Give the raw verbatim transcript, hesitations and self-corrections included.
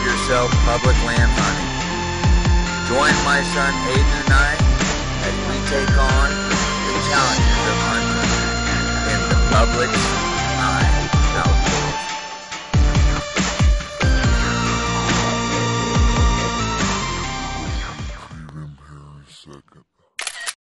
yourself public land hunting. Join my son Aiden and I as we take on the challenges of hunting in the public